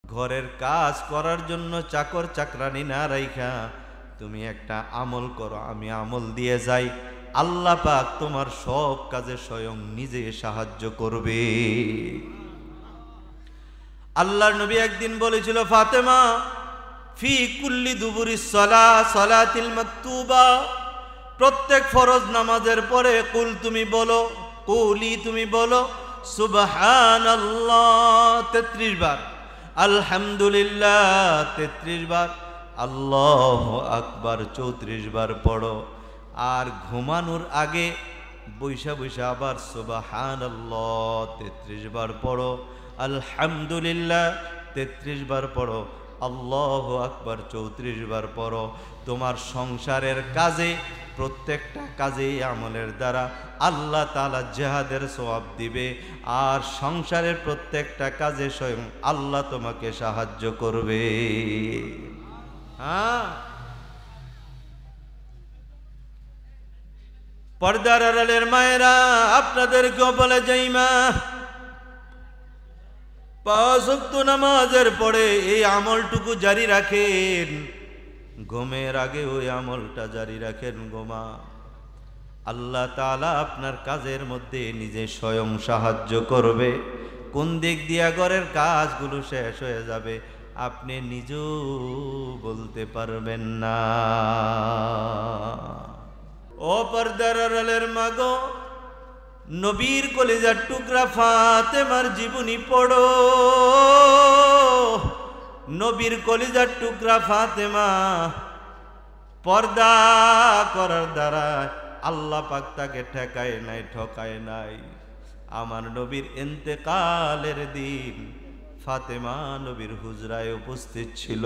ঘরের কাজ করার জন্য চাকর চাকরানি না রাইখা তুমি একটা আমল করো, আমি আমল দিয়ে যাই, আল্লাহ পাক তোমার সব কাজে স্বয়ং নিজে সাহায্য করবে। আল্লাহর নবী একদিন বলেছিল, ফাতেমা ফি কুল্লি দুবুরিস সালাতিল মাকতুবা, প্রত্যেক ফরজ নামাজের পরে কুল তুমি বলো, কুলি তুমি বলো সুবহানাল্লাহ 33 বার, আলহামদুলিল্লাহ 33 বার, আল্লাহু আকবার 34 বার পড়ো। আর ঘুমানোর আগে বৈশা বৈশা আবার সুবহানাল্লাহ 33 বার পড়ো, আলহামদুলিল্লাহ 33 বার পড়ো, আল্লাহু আকবার 34 বার পড়ো। তোমার সংসারের কাজে, প্রত্যেকটা কাজে আমলের দ্বারা আল্লাহ তাআলা জিহাদের সওয়াব দিবে, আর সংসারের প্রত্যেকটা কাজে স্বয়ং আল্লাহ তোমাকে সাহায্য করবে। হ্যাঁ, পর্দার আড়ালের মায়েরা, আপনাদেরকেও বলে যাই মা, 5 ওয়াক্ত নামাজের পরে এই আমলটুকু জারি রাখেন, ঘুমের আগে ওই আমলটা জারি রাখেন গো মা। আল্লাহ তাআলা আপনার কাজের মধ্যে নিজে স্বয়ং সাহায্য করবে। কোন দিক দিয়া ঘরের কাজগুলো শেষ হয়ে যাবে আপনি নিজেও বলতে পারবেন না। ও পর্দার আড়ালের মা গো, নবীর কলিজার টুকরা ফাতেমার জীবনী পড়ো। নবীর কলিজার টুকরা ফাতেমা পর্দা করার দ্বারা আল্লাহ পাক তাকে ঠেকায় নাই, ঠকায় নাই। আমার নবীর ইন্তেকালের দিন ফাতেমা নবীর হুজরায় উপস্থিত ছিল।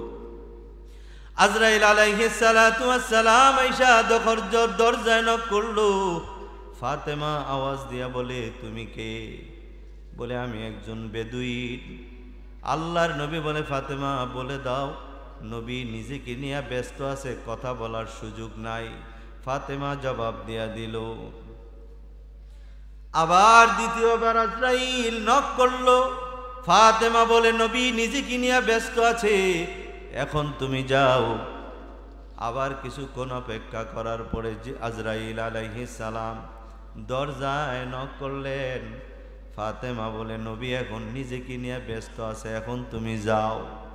আজরাইল আলাইহিস সালাতু ওয়াস সালাম আয়েশা দরজায় নক করলো। ফাতেমা আওয়াজ দিয়া বলে, তুমি কে? বলে, আমি একজন বেদুইন। আল্লাহর নবী বলে, ফাতেমা বলে দাও, নবী নিজেকে নিয়ে ব্যস্ত আছে, কথা বলার সুযোগ নাই। ফাতেমা জবাব দিয়া দিল। আবার দ্বিতীয়বার আজরাইল নক করলো। ফাতেমা বলে, নবী নিজেকে নিয়ে ব্যস্ত আছে, এখন তুমি যাও। আবার কিছুক্ষণ অপেক্ষা করার পরে আজরাইল আলাইহিস সালাম দরজায় নক করলেন। ফাতেমা বলে, নবী এখন নিজেকে নিয়ে ব্যস্ত আছে, এখন তুমি যাও।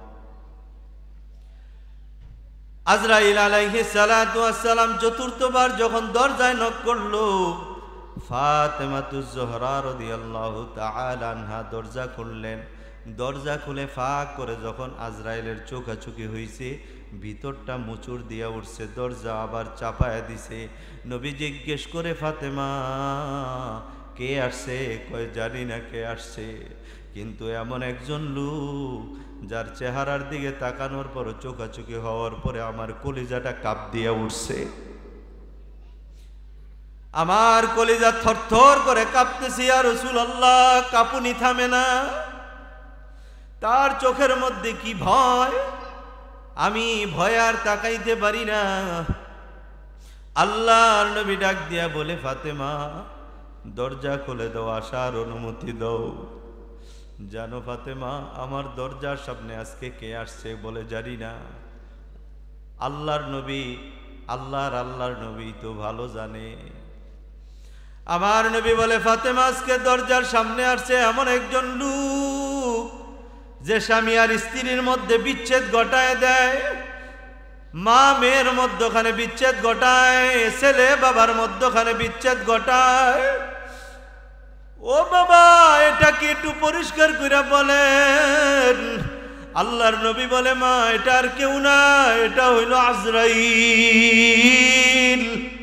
আজরাইল আলাইহিস সালাতু ওয়াস সালাম চতুর্থবার যখন দরজায় নক করলো, ফাতেমাতুজ জোহরা রাদিয়াল্লাহু তাআলা আনহা দরজা খুললেন। দরজা খুলে ফাঁক করে যখন আজরাইলের চোখাচোখি হইছে, ভিতরটা মুচুর দিয়া উঠছে, দরজা আবার চাপায়া দিছে। নবী জিজ্ঞেস করে, ফাতেমা কে আসছে? কয়, জানি না কে আসছে, কিন্তু এমন একজন লোক যার চেহারার দিকে তাকানোর পর, চোখাচোখি হওয়ার পরে আমার কলিজাটা কাঁপ দিয়া উঠছে। আমার কলিজা থরথর করে কাঁপতেছে, ইয়া রাসূলুল্লাহ। কাঁপুনি থামে না। তার চোখের মধ্যে কি ভয়, আমি ভয় আর তাকাইতে পারি না। আল্লাহর নবী ডাক দিয়া বলে, ফাতেমা দরজা খুলে দাও, আসার অনুমতি দাও। জানো ফাতেমা, আমার দরজার সামনে আজকে কে আসছে? বলে, জানি না। আল্লাহর নবী, আল্লাহর নবী তো ভালো জানে। আমার নবী বলে, ফাতেমা আজকে দরজার সামনে আসছে এমন একজন লোক যে স্বামী আর স্ত্রীর মধ্যে বিচ্ছেদ ঘটায় দেয়, মা মেয়ের মধ্যখানে বিচ্ছেদ ঘটায়, ছেলে বাবার মধ্যখানে বিচ্ছেদ ঘটায়। ও বাবা, এটা কি একটু পরিষ্কার করে বলেন? আল্লাহর নবী বলে, মা এটা আর কেউ না, এটা হইল আজরাইল।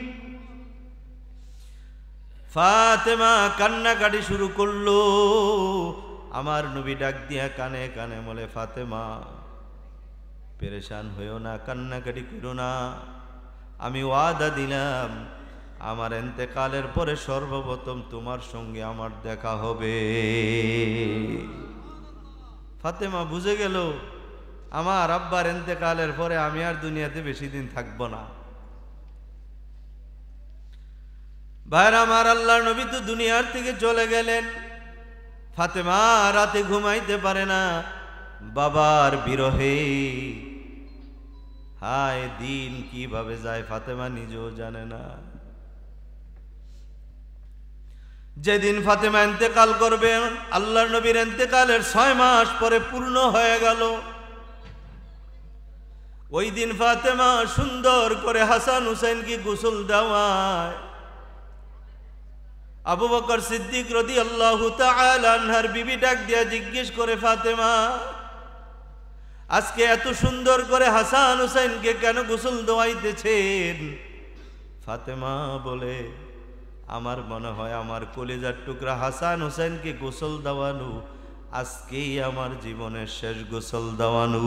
ফাতেমা কান্নাকাটি শুরু করলো। আমার নবী ডাক দিয়া কানে কানে বলে, ফাতেমা পেরেশান হইও না, কান্নাকাটি করো না। আমি ওয়াদা দিলাম, আমার ইন্তেকালের পরে সর্বপ্রথম তোমার সঙ্গে আমার দেখা হবে। ফাতেমা বুঝে গেল, আমার আব্বার ইন্তেকালের পরে আমি আর দুনিয়াতে বেশি দিন থাকব না। ভাইরা আমার, আল্লাহর নবী তো দুনিয়ার থেকে চলে গেলেন। ফাতেমা রাতে ঘুমাইতে পারে না, বাবার বিরহে হায় দিন কিভাবে যায় ফাতেমা নিজেও জানে না। যেদিন ফাতেমা ইন্তেকাল করবেন, আল্লাহর নবীর ইন্তেকালের 6 মাস পরে পূর্ণ হয়ে গেল। ওই দিন ফাতেমা সুন্দর করে হাসান হুসাইনকে গোসল দেওয়ায় আবু বকর সিদ্দিক রাদিয়াল্লাহু তাআলা আনহার বিবি ডাক দিয়া জিজ্ঞেস করে, ফাতেমা আজকে এত সুন্দর করে হাসান হুসাইনকে কেন গোসল দেওয়াইতেছেন? ফাতেমা বলে, আমার মনে হয় আমার কলিজার টুকরা হাসান হুসাইনকে গোসল দেওয়ানো আজকেই আমার জীবনের শেষ গোসল দেওয়ানো।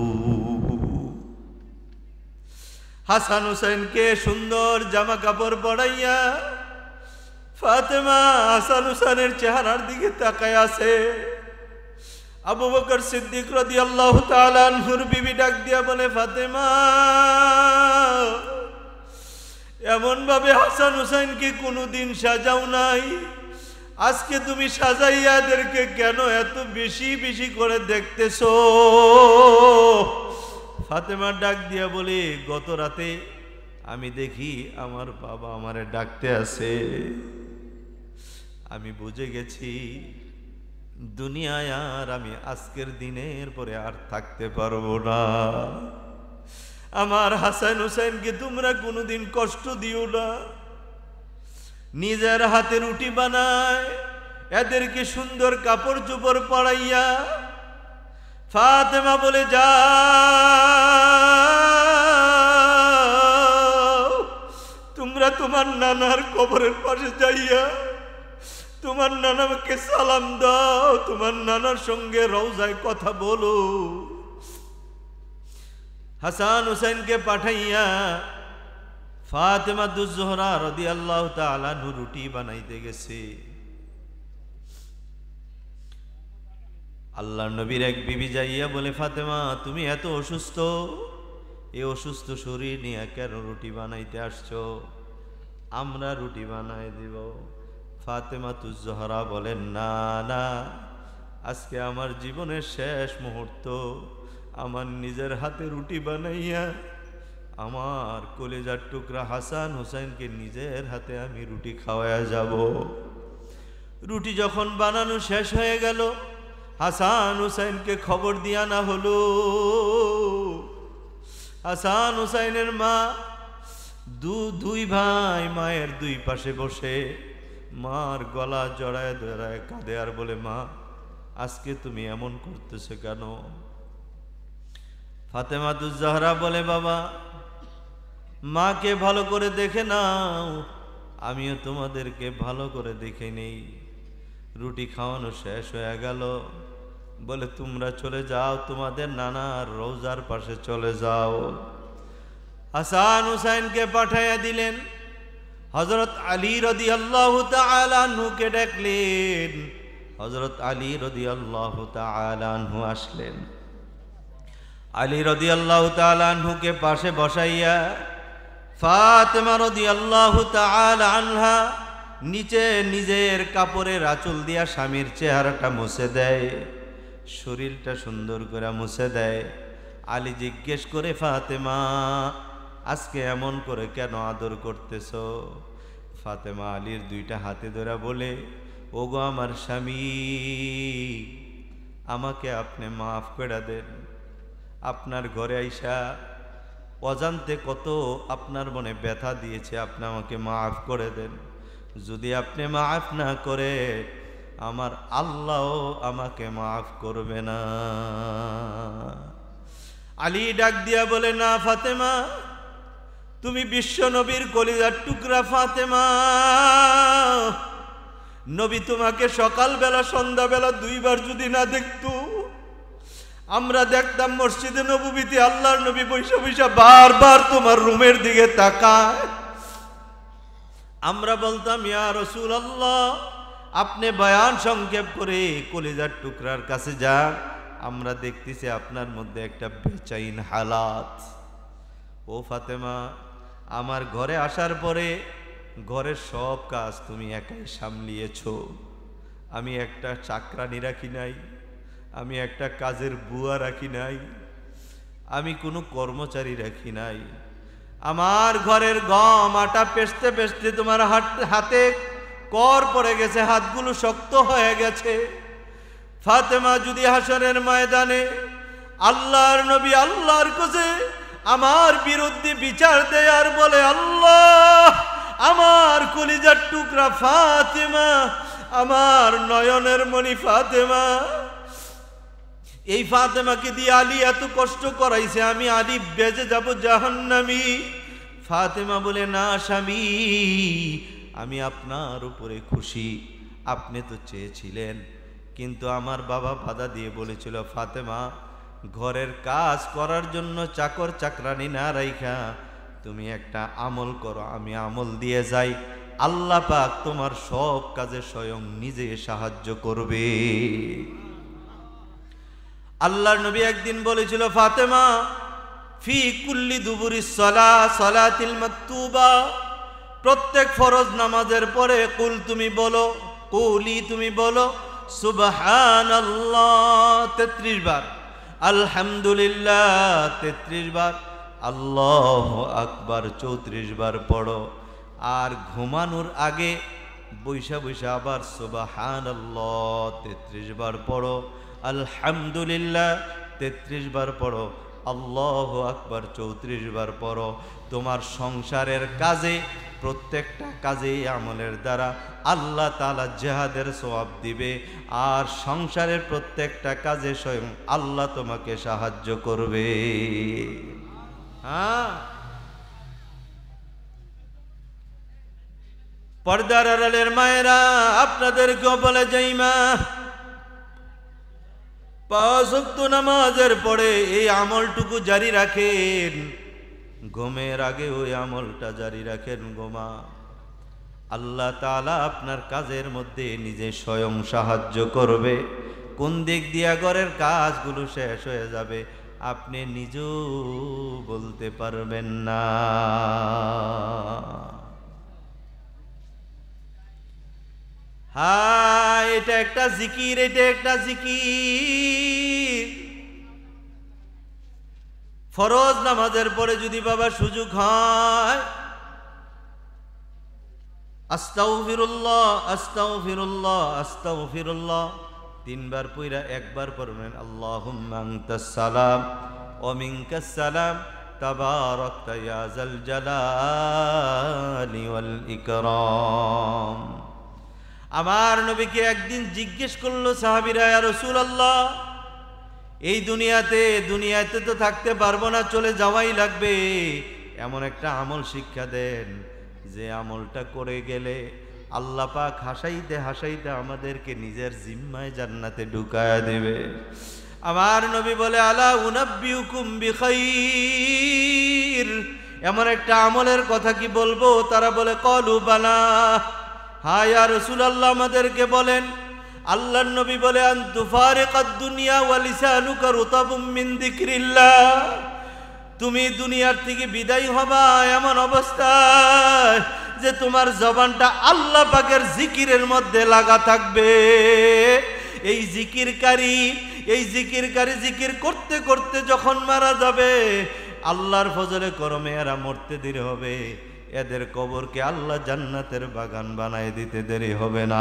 হাসান হুসাইনকে সুন্দর জামা কাপড় পরাইয়া ফাতেমা হাসান হুসাইনের চেহারার দিকে তাকায় আছে। আবু বকর সিদ্দিক রাদিয়াল্লাহু তাআলা আনহুর বিবি ডাক দিয়া বলে, ফাতেমা এমন ভাবে হাসান হুসাইনকে কোনোদিন সাজাও নাই, আজকে তুমি সাজাইয়া এদেরকে কেন এত বেশি বেশি করে দেখতেছো? ফাতেমা ডাক দিয়া বলে, গত রাতে আমি দেখি আমার বাবা আমারে ডাকতে আছে, আমি বুঝে গেছি দুনিয়ায় আর আমি আজকের দিনের পরে আর থাকতে পারবো না। আমার হাসান হুসাইনকে তোমরা কোনোদিন কষ্ট দিও না। নিজের হাতে রুটি বানায় এদেরকে সুন্দর কাপড় চোপড় পরাইয়া ফাতেমা বলে, যাও তোমরা তোমার নানার কবরের পাশে যাইয়া তোমার নানাকে সালাম দাও, তোমার নানার সঙ্গে রওজায় কথা বলো। হাসান হুসাইনকে পাঠাইয়া ফাতেমা দুজোহরা রাদিয়াল্লাহু তাআলা আনহু রুটি বানাইতে গেছে। আল্লাহর নবীর এক বিবি যাইয়া বলে, ফাতেমা তুমি এত অসুস্থ, এই অসুস্থ শরীর নিয়ে কেন রুটি বানাইতে আসছো? আমরা রুটি বানাই দিব। ফাতেমা তুজোহরা বলেন, না না, আজকে আমার জীবনের শেষ মুহূর্ত, আমার নিজের হাতে রুটি বানাইয়া আমার কলিজার টুকরা হাসান হুসাইনকে নিজের হাতে আমি রুটি খাওয়ায়া যাব। রুটি যখন বানানো শেষ হয়ে গেল, হাসান হুসাইনকে খবর দিয়া না হলো। হাসান হুসাইনের মা দুই ভাই মায়ের দুই পাশে বসে মার গলা জড়ায় জড়ায় কাঁদে আর বলে, মা আজকে তুমি এমন করতেছো কেন? ফাতেমা তুজ-জাহরা বলে, বাবা মাকে ভালো করে দেখে নাও, আমিও তোমাদেরকে ভালো করে দেখে নেই। রুটি খাওয়ানো শেষ হয়ে গেল, বলে তোমরা চলে যাও, তোমাদের নানার রওজার পাশে চলে যাও। হাসান হুসাইনকে পাঠাইয়া দিলেন। হযরত আলী রাদিয়াল্লাহু তাআলা আনহুকে ডাকলেন। হযরত আলী রাদিয়াল্লাহু তাআলা আনহু আসলেন। আলী রাদিয়াল্লাহু তাআলা আনহুকে পাশে বসাইয়া ফাতেমা রাদিয়াল্লাহু তাআলা আনহা নিচে নিজের কাপড়ের আঁচল দিয়া স্বামীর চেহারাটা মুছে দেয়, শরীরটা সুন্দর করে মুছে দেয়। আলী জিজ্ঞেস করে, ফাতেমা আজকে এমন করে কেন আদর করতেছ? ফাতেমা আলীর দুইটা হাতে ধরে বলে, ওগো আমার স্বামী, আমাকে আপনি মাফ করে দেন। আপনার ঘরে আইসা অজান্তে কত আপনার মনে ব্যথা দিয়েছে, আপনি আমাকে মাফ করে দেন। যদি আপনি মাফ না করে আমার আল্লাহ আমাকে মাফ করবে না। আলী ডাক দিয়া বলে, না ফাতেমা, তুমি বিশ্ব নবীর কলিজার টুকরা ফাতেমা, নবী তোমাকে সকালবেলা সন্ধ্যাবেলা দুইবার যদি না দেখতো, আমরা দেখতাম মসজিদে নববীতে আল্লাহর নবী বৈশা বৈশা বারবার তোমার রুমের দিকে তাকায়। আমরা বলতাম, ইয়া রাসূলুল্লাহ, আপনি বয়ান সংক্ষেপ করে কলিজার টুকরার কাছে যান, আমরা দেখতেছি আপনার মধ্যে একটা বেচাইন হালাত। ও ফাতেমা, আমার ঘরে আসার পরে ঘরের সব কাজ তুমি একাই সামলিয়েছ, আমি একটা চাকরানি রাখি নাই, আমি একটা কাজের বুয়া রাখি নাই, আমি কোনো কর্মচারী রাখি নাই। আমার ঘরের গম আটা পেস্তে পেস্তে তোমার হাতে কর পড়ে গেছে, হাতগুলো শক্ত হয়ে গেছে। ফাতেমা যদি হাসরের ময়দানে আল্লাহর নবী আল্লাহর কাছে আমার বিরুদ্ধে বিচার দেয় আর বলে, আল্লাহ আমার কলিজার টুকরা ফাতেমা, আমার নয়নের মণি ফাতেমা, এই ফাতেমাকে দিয়ে আলী এত কষ্ট করাইছে, আমি আলী বেজে যাব জাহান্নামী। ফাতেমা বলে, না স্বামী, আমি আপনার উপরে খুশি, আপনি তো চেয়েছিলেন, কিন্তু আমার বাবা বাধা দিয়ে বলেছিল, ফাতেমা ঘরের কাজ করার জন্য চাকর চাকরানি না রাইখা তুমি একটা আমল করো, আমি আমল দিয়ে যাই, আল্লাহ পাক তোমার সব কাজে স্বয়ং নিজে সাহায্য করবে। আল্লাহর নবী একদিন বলেছিল, ফাতেমা ফি কুল্লি দুবুরিস সালাতিল মাকতুবা, প্রত্যেক ফরজ নামাজের পরে তুমি বলো সুবহানাল্লাহ 33 বার, আলহামদুলিল্লাহ 33 বার, আল্লাহু আকবার 34 বার পড়ো। আর ঘুমানোর আগে বৈশা বৈশা আবার সুবহানাল্লাহ 33 বার পড়ো, আলহামদুলিল্লাহ 33 বার পড়ো, আল্লাহু আকবার 34 বার পড়ো। তোমার সংসারের কাজে, প্রত্যেকটা কাজে আমলের দ্বারা আল্লাহ তাআলা জিহাদের সওয়াব দিবে, আর সংসারের প্রত্যেকটা কাজে স্বয়ং আল্লাহ তোমাকে সাহায্য করবে। পর্দার আড়ালের মায়েরা, আপনাদেরকেও বলে যাই মা, 5 ওয়াক্ত নামাজের পরে এই আমলটুকু জারি রাখেন, ঘুমের আগে ওই আমলটা জারি রাখেন গোমা, আল্লাহ তাআলা আপনার কাজের মধ্যে নিজে স্বয়ং সাহায্য করবে। কোন দিক দিয়া ঘরের কাজগুলো শেষ হয়ে যাবে আপনি নিজেও বলতে পারবেন না। হ্যাঁ, এটা একটা জিকির, এটা একটা জিকির। ফরজ নামাজের পরে যদি বাবা সুযোগ হয়, আস্তাগফিরুল্লাহ আস্তাগফিরুল্লাহ আস্তাগফিরুল্লাহ 3 বার পড়া, একবার পড়বেন আল্লাহুম্মা আনতাস সালাম ওয়া মিনকাস সালাম তাবারাকতা ইয়া যাল জালালি ওয়াল ইকরাম। আমার নবীকে একদিন জিজ্ঞেস করলো সাহাবীরা, ইয়া রাসূলুল্লাহ, এই দুনিয়াতে তো থাকতে পারবো না, চলে যাওয়াই লাগবে, এমন একটা আমল শিক্ষা দেন যে আমলটা করে গেলে আল্লাহ পাক হাসাইতে হাসাইতে আমাদেরকে নিজের জিম্মায় জান্নাতে ঢুকায়া দেবে। আমার নবী বলে, আলা উনাব্বিউকুম বিখাইর, এমন একটা আমলের কথা কি বলবো? তারা বলে, ক্বালু বালা, হ্যাঁ ইয়া রাসূলুল্লাহ, আমাদেরকে বলেন। আল্লাহর নবী বলে, আন তুফারিকাদ দুনিয়া ওয়া লিসানুকা রুতাবুম মিন যিকরিল্লাহ, তুমি দুনিয়ার থেকে বিদায় হবা এমন অবস্থায় যে তোমার জবানটা আল্লাহ পাকের জিকিরের মধ্যে লাগা থাকবে। এই জিকিরকারী জিকির করতে করতে যখন মারা যাবে, আল্লাহর ফজলে করমে এরা মরতে দেরি হবে, এদের কবরকে আল্লাহ জান্নাতের বাগান বানায় দিতে দেরি হবে না।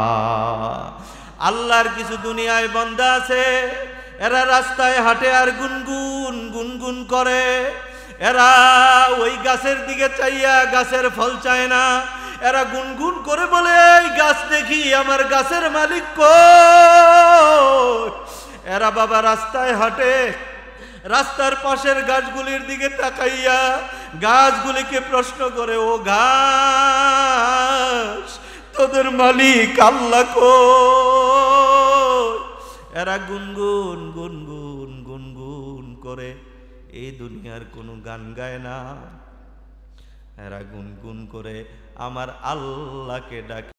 আল্লাহর কিছু দুনিয়ায় বান্দা আছে, এরা রাস্তায় হাঁটে আর গুনগুন করে, এরা ওই গাছের দিকে চাইয়া গাছের ফল চায় না, এরা গুনগুন করে বলে, এই গাছ দেখি আমার গাছের মালিক কই? এরা বাবা রাস্তায় হাঁটে, রাস্তার পাশের গাছগুলির দিকে তাকাইয়া গাছগুলিকে প্রশ্ন করে, ও গাছ, তোদের মালিক আল্লাহ কই? এরা গুনগুন করে, এই দুনিয়ার কোনো গান গায় না, এরা গুনগুন করে আমার আল্লাহকে ডাকে।